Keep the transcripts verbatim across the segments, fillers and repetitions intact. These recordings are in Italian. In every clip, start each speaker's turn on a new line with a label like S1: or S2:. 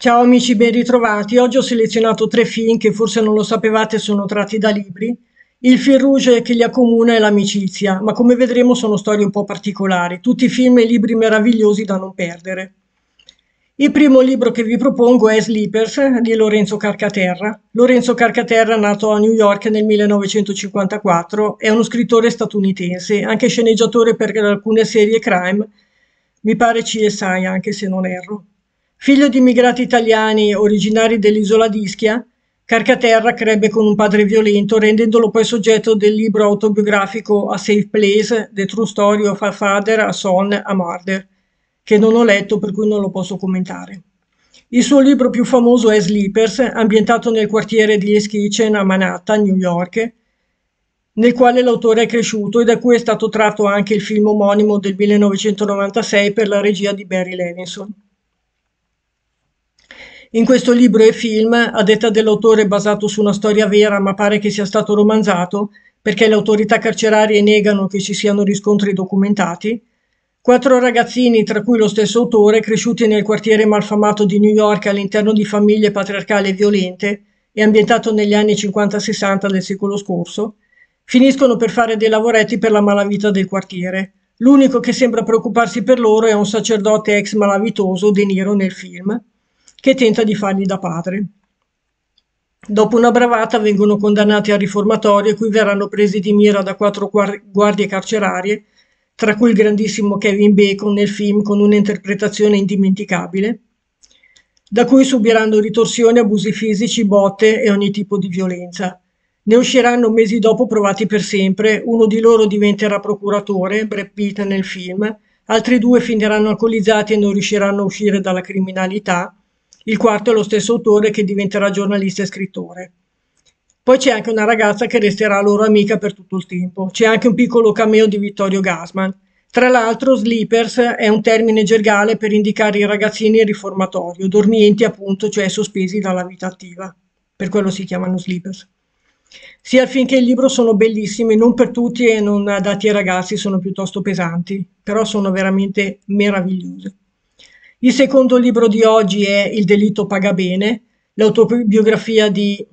S1: Ciao amici, ben ritrovati. Oggi ho selezionato tre film che forse non lo sapevate sono tratti da libri. Il fil rouge che li accomuna è l'amicizia, ma come vedremo sono storie un po' particolari, tutti film e libri meravigliosi da non perdere. Il primo libro che vi propongo è Sleepers di Lorenzo Carcaterra. Lorenzo Carcaterra, nato a New York nel millenovecentocinquantaquattro, è uno scrittore statunitense, anche sceneggiatore per alcune serie crime, mi pare C S I anche se non erro. Figlio di immigrati italiani originari dell'isola di Ischia, Carcaterra crebbe con un padre violento, rendendolo poi soggetto del libro autobiografico A Safe Place, The True Story of a Father, a Son, a Murder, che non ho letto per cui non lo posso commentare. Il suo libro più famoso è Sleepers, ambientato nel quartiere di East Kitchen a Manhattan, New York, nel quale l'autore è cresciuto e da cui è stato tratto anche il film omonimo del millenovecentonovantasei per la regia di Barry Levinson. In questo libro e film, a detta dell'autore basato su una storia vera ma pare che sia stato romanzato, perché le autorità carcerarie negano che ci siano riscontri documentati, quattro ragazzini, tra cui lo stesso autore, cresciuti nel quartiere malfamato di New York all'interno di famiglie patriarcali e violente e ambientato negli anni cinquanta sessanta del secolo scorso, finiscono per fare dei lavoretti per la malavita del quartiere. L'unico che sembra preoccuparsi per loro è un sacerdote ex malavitoso, De Niro nel film, che tenta di fargli da padre. Dopo una bravata vengono condannati al riformatorio, cui verranno presi di mira da quattro guardie carcerarie, tra cui il grandissimo Kevin Bacon nel film con un'interpretazione indimenticabile, da cui subiranno ritorsioni, abusi fisici, botte e ogni tipo di violenza. Ne usciranno mesi dopo provati per sempre, uno di loro diventerà procuratore, Brad Pitt nel film, altri due finiranno alcolizzati e non riusciranno a uscire dalla criminalità, il quarto è lo stesso autore che diventerà giornalista e scrittore. Poi c'è anche una ragazza che resterà loro amica per tutto il tempo. C'è anche un piccolo cameo di Vittorio Gassman. Tra l'altro, sleepers è un termine gergale per indicare i ragazzini in riformatorio, dormienti appunto, cioè sospesi dalla vita attiva. Per quello si chiamano sleepers. Sia il film che il libro sono bellissimi, non per tutti e non adatti ai ragazzi, sono piuttosto pesanti, però sono veramente meravigliosi. Il secondo libro di oggi è Il delitto paga bene, l'autobiografia di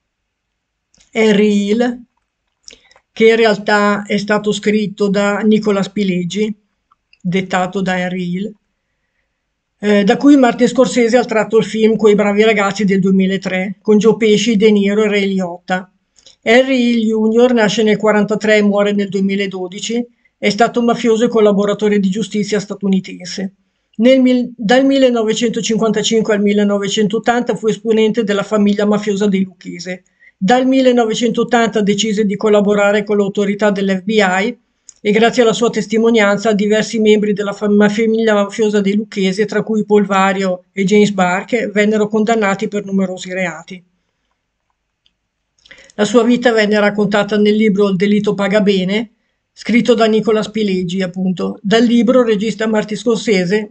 S1: Henry Hill, che in realtà è stato scritto da Nicola Pileggi, dettato da Henry Hill, eh, da cui Martin Scorsese ha tratto il film Quei bravi ragazzi del duemilatré, con Joe Pesci, De Niro e Ray Liotta. Henry Hill junior nasce nel millenovecentoquarantatré e muore nel duemiladodici, è stato un mafioso e collaboratore di giustizia statunitense. Nel, dal millenovecentocinquantacinque al millenovecentottanta fu esponente della famiglia mafiosa dei Lucchese. Dal millenovecentottanta decise di collaborare con l'autorità dell'F B I e grazie alla sua testimonianza diversi membri della famiglia mafiosa dei Lucchese, tra cui Paul Vario e James Burke, vennero condannati per numerosi reati. La sua vita venne raccontata nel libro Il delitto paga bene, scritto da Nicola Pileggi, appunto. Dal libro il regista Martin Scorsese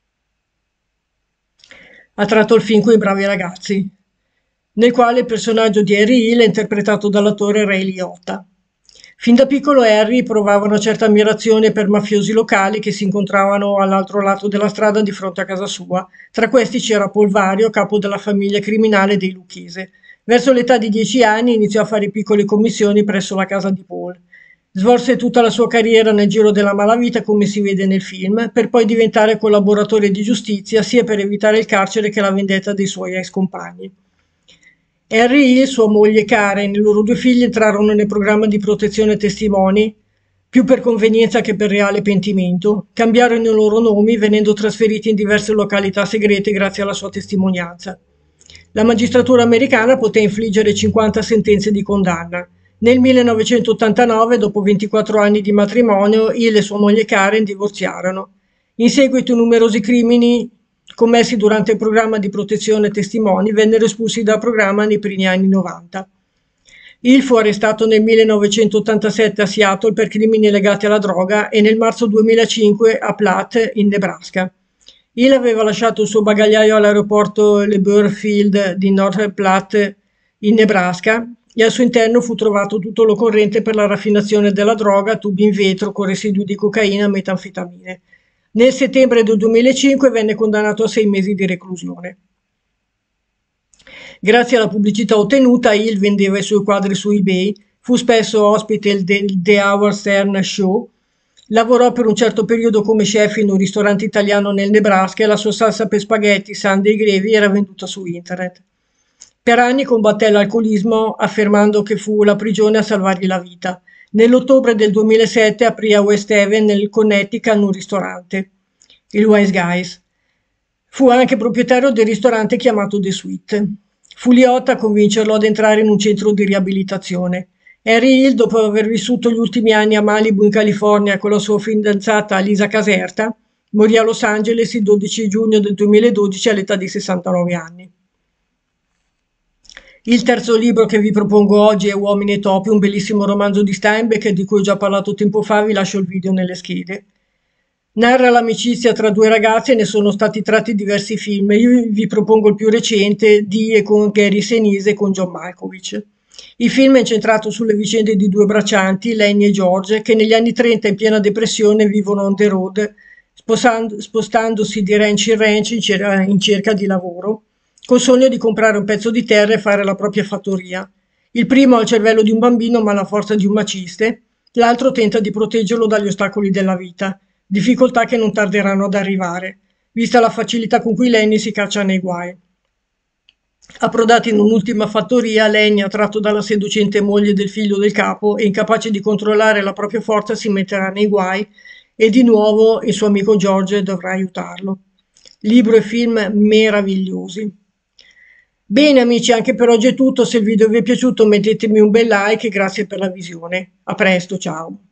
S1: ha tratto il film Quei bravi ragazzi, nel quale il personaggio di Harry Hill è interpretato dall'attore Ray Liotta. Fin da piccolo Harry provava una certa ammirazione per mafiosi locali che si incontravano all'altro lato della strada di fronte a casa sua. Tra questi c'era Paul Vario, capo della famiglia criminale dei Lucchese. Verso l'età di dieci anni iniziò a fare piccole commissioni presso la casa di Paul. Svolse tutta la sua carriera nel giro della malavita, come si vede nel film, per poi diventare collaboratore di giustizia sia per evitare il carcere che la vendetta dei suoi ex compagni. Henry Hill, sua moglie Karen e i loro due figli entrarono nel programma di protezione testimoni, più per convenienza che per reale pentimento. Cambiarono i loro nomi, venendo trasferiti in diverse località segrete grazie alla sua testimonianza. La magistratura americana poté infliggere cinquanta sentenze di condanna. Nel millenovecentottantanove, dopo ventiquattro anni di matrimonio, Hill e sua moglie Karen divorziarono. In seguito, numerosi crimini commessi durante il programma di protezione testimoni vennero espulsi dal programma nei primi anni novanta. Hill fu arrestato nel millenovecentottantasette a Seattle per crimini legati alla droga e nel marzo duemilacinque a Platte, in Nebraska. Hill aveva lasciato il suo bagagliaio all'aeroporto LeBoeuf Field di North Platte, in Nebraska, e al suo interno fu trovato tutto l'occorrente per la raffinazione della droga, tubi in vetro con residui di cocaina e metanfetamine. Nel settembre del duemilacinque venne condannato a sei mesi di reclusione. Grazie alla pubblicità ottenuta, Hill vendeva i suoi quadri su eBay, fu spesso ospite del The Howard Stern Show, lavorò per un certo periodo come chef in un ristorante italiano nel Nebraska e la sua salsa per spaghetti Sunday Gravy era venduta su internet. Per anni combatté l'alcolismo affermando che fu la prigione a salvargli la vita. Nell'ottobre del duemilasette aprì a West Haven, nel Connecticut, un ristorante, il Wise Guys. Fu anche proprietario del ristorante chiamato The Sweet. Fu Liotta a convincerlo ad entrare in un centro di riabilitazione. Harry Hill, dopo aver vissuto gli ultimi anni a Malibu in California con la sua fidanzata Lisa Caserta, morì a Los Angeles il dodici giugno del duemiladodici all'età di sessantanove anni. Il terzo libro che vi propongo oggi è Uomini e topi, un bellissimo romanzo di Steinbeck di cui ho già parlato tempo fa, vi lascio il video nelle schede. Narra l'amicizia tra due ragazze e ne sono stati tratti diversi film. Io vi propongo il più recente, di e con Gary Sinise e con John Malkovich. Il film è incentrato sulle vicende di due braccianti, Lenny e George, che negli anni trenta in piena depressione vivono on the road, spostandosi di ranch in ranch in, cer- in cerca di lavoro, col sogno di comprare un pezzo di terra e fare la propria fattoria. Il primo ha il cervello di un bambino ma la forza di un maciste, l'altro tenta di proteggerlo dagli ostacoli della vita, difficoltà che non tarderanno ad arrivare, vista la facilità con cui Lenny si caccia nei guai. Approdati in un'ultima fattoria, Lenny, attratto dalla seducente moglie del figlio del capo e incapace di controllare la propria forza, si metterà nei guai e di nuovo il suo amico George dovrà aiutarlo. Libro e film meravigliosi. Bene amici, anche per oggi è tutto. Se il video vi è piaciuto mettetemi un bel like e grazie per la visione. A presto, ciao!